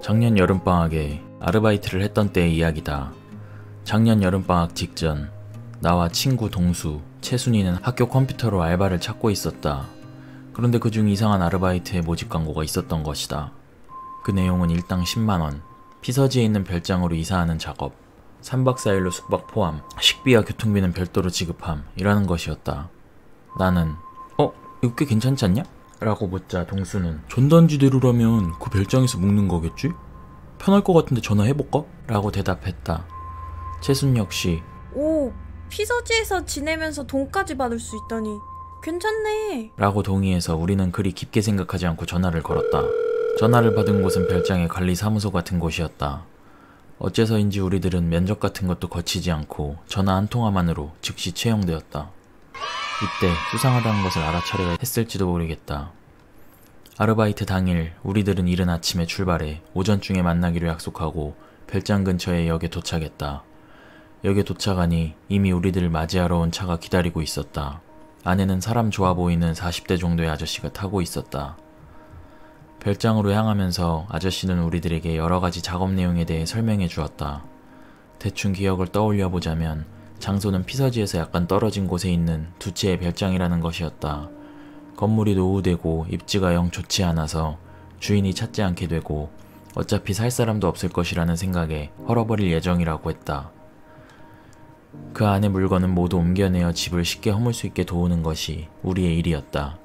작년 여름방학에 아르바이트를 했던 때의 이야기다. 작년 여름방학 직전 나와 친구 동수, 채순이는 학교 컴퓨터로 알바를 찾고 있었다. 그런데 그중 이상한 아르바이트의 모집 광고가 있었던 것이다. 그 내용은 일당 10만원, 피서지에 있는 별장으로 이사하는 작업, 3박 4일로 숙박 포함, 식비와 교통비는 별도로 지급함 이라는 것이었다. 나는 이거 꽤 괜찮지 않냐? 라고 묻자 동수는 전단지대로라면 그 별장에서 묵는 거겠지? 편할 것 같은데 전화해볼까? 라고 대답했다. 채순 역시 오, 피서지에서 지내면서 돈까지 받을 수 있다니 괜찮네 라고 동의해서 우리는 그리 깊게 생각하지 않고 전화를 걸었다. 전화를 받은 곳은 별장의 관리사무소 같은 곳이었다. 어째서인지 우리들은 면접 같은 것도 거치지 않고 전화 한 통화만으로 즉시 채용되었다. 이때 수상하다는 것을 알아차려야 했을지도 모르겠다. 아르바이트 당일 우리들은 이른 아침에 출발해 오전중에 만나기로 약속하고 별장 근처의 역에 도착했다. 역에 도착하니 이미 우리들을 맞이하러 온 차가 기다리고 있었다. 안에는 사람 좋아 보이는 40대 정도의 아저씨가 타고 있었다. 별장으로 향하면서 아저씨는 우리들에게 여러가지 작업 내용에 대해 설명해 주었다. 대충 기억을 떠올려 보자면 장소는 피서지에서 약간 떨어진 곳에 있는 두 채의 별장이라는 것이었다. 건물이 노후되고 입지가 영 좋지 않아서 주인이 찾지 않게 되고 어차피 살 사람도 없을 것이라는 생각에 헐어버릴 예정이라고 했다. 그 안의 물건은 모두 옮겨내어 집을 쉽게 허물 수 있게 도우는 것이 우리의 일이었다.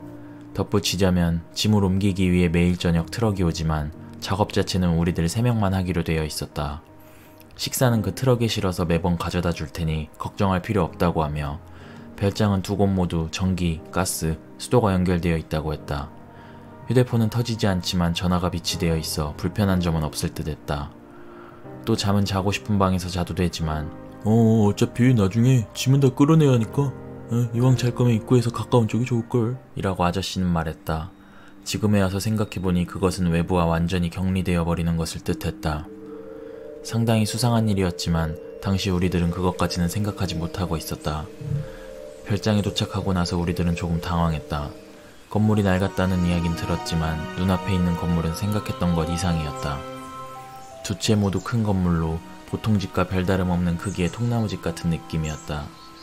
덧붙이자면 짐을 옮기기 위해 매일 저녁 트럭이 오지만 작업 자체는 우리들 3명만 하기로 되어 있었다. 식사는 그 트럭에 실어서 매번 가져다 줄 테니 걱정할 필요 없다고 하며 별장은 두 곳 모두 전기, 가스, 수도가 연결되어 있다고 했다. 휴대폰은 터지지 않지만 전화가 비치되어 있어 불편한 점은 없을 듯 했다. 또 잠은 자고 싶은 방에서 자도 되지만 어차피 나중에 짐은 다 끌어내야 하니까 이왕 잘 거면 입구에서 가까운 쪽이 좋을걸 이라고 아저씨는 말했다. 지금에 와서 생각해보니 그것은 외부와 완전히 격리되어 버리는 것을 뜻했다. 상당히 수상한 일이었지만 당시 우리들은 그것까지는 생각하지 못하고 있었다. 별장에 도착하고 나서 우리들은 조금 당황했다. 건물이 낡았다는 이야긴 들었지만 눈앞에 있는 건물은 생각했던 것 이상이었다. 두 채 모두 큰 건물로 보통 집과 별다름 없는 크기의 통나무집 같은 느낌이었다.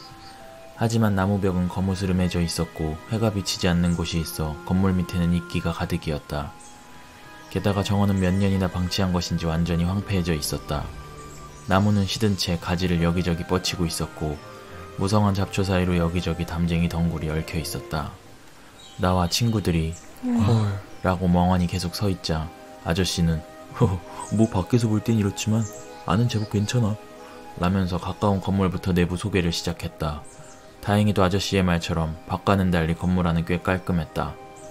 하지만 나무벽은 거무스름해져 있었고 해가 비치지 않는 곳이 있어 건물 밑에는 이끼가 가득이었다. 게다가 정원은 몇 년이나 방치한 것인지 완전히 황폐해져 있었다. 나무는 시든 채 가지를 여기저기 뻗치고 있었고 무성한 잡초 사이로 여기저기 담쟁이 덩굴이 얽혀 있었다. 나와 친구들이 헐 라고 멍하니 계속 서 있자 아저씨는 뭐 밖에서 볼 땐 이렇지만 안은 제법 괜찮아 라면서 가까운 건물부터 내부 소개를 시작했다. 다행히도 아저씨의 말처럼 밖과는 달리 건물 안은 꽤 깔끔했다.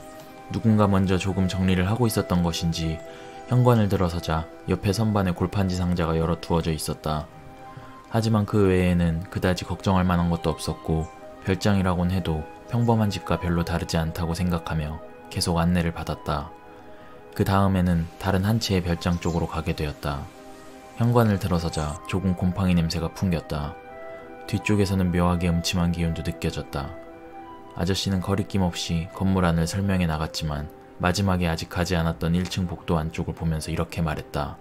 누군가 먼저 조금 정리를 하고 있었던 것인지 현관을 들어서자 옆에 선반에 골판지 상자가 여러 두어져 있었다. 하지만 그 외에는 그다지 걱정할 만한 것도 없었고 별장이라곤 해도 평범한 집과 별로 다르지 않다고 생각하며 계속 안내를 받았다. 그 다음에는 다른 한 채의 별장 쪽으로 가게 되었다. 현관을 들어서자 조금 곰팡이 냄새가 풍겼다. 뒤쪽에서는 묘하게 음침한 기운도 느껴졌다. 아저씨는 거리낌 없이 건물 안을 설명해 나갔지만 마지막에 아직 가지 않았던 1층 복도 안쪽을 보면서 이렇게 말했다.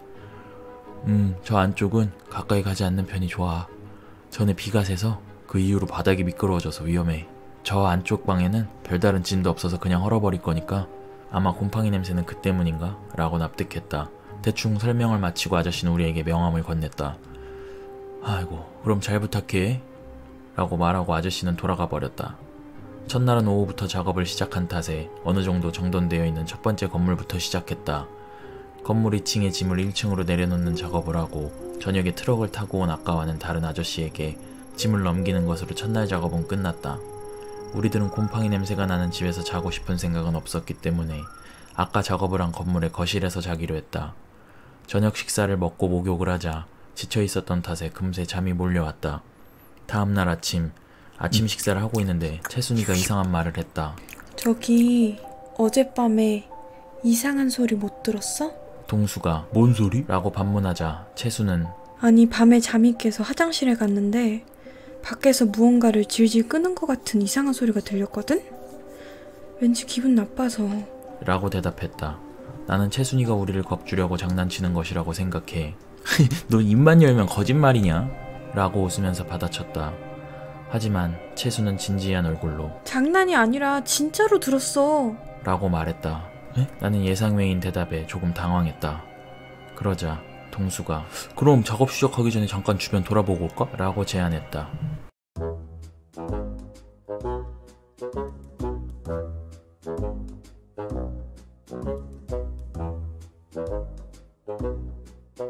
저 안쪽은 가까이 가지 않는 편이 좋아. 전에 비가 새서 그 이후로 바닥이 미끄러워져서 위험해. 저 안쪽 방에는 별다른 진도 없어서 그냥 헐어버릴 거니까 아마 곰팡이 냄새는 그 때문인가? 라고 납득했다. 대충 설명을 마치고 아저씨는 우리에게 명함을 건넸다. 아이고 그럼 잘 부탁해 라고 말하고 아저씨는 돌아가 버렸다. 첫날은 오후부터 작업을 시작한 탓에 어느 정도 정돈되어 있는 첫 번째 건물부터 시작했다. 건물 2층에 짐을 1층으로 내려놓는 작업을 하고 저녁에 트럭을 타고 온 아까와는 다른 아저씨에게 짐을 넘기는 것으로 첫날 작업은 끝났다. 우리들은 곰팡이 냄새가 나는 집에서 자고 싶은 생각은 없었기 때문에 아까 작업을 한 건물의 거실에서 자기로 했다. 저녁 식사를 먹고 목욕을 하자 지쳐 있었던 탓에 금세 잠이 몰려왔다. 다음날 아침 식사를 하고 있는데 채순이가 이상한 말을 했다. 저기 어젯밤에 이상한 소리 못 들었어? 동수가 뭔 소리? 라고 반문하자 채수는 아니 밤에 잠이 깨서 화장실에 갔는데 밖에서 무언가를 질질 끄는 것 같은 이상한 소리가 들렸거든? 왠지 기분 나빠서 라고 대답했다. 나는 채순이가 우리를 겁주려고 장난치는 것이라고 생각해. 너 입만 열면 거짓말이냐? 라고 웃으면서 받아쳤다. 하지만 채수는 진지한 얼굴로 장난이 아니라 진짜로 들었어. 라고 말했다. 에? 나는 예상 외인 대답에 조금 당황했다. 그러자 동수가 그럼 작업 시작하기 전에 잠깐 주변 돌아보고 올까? 라고 제안했다.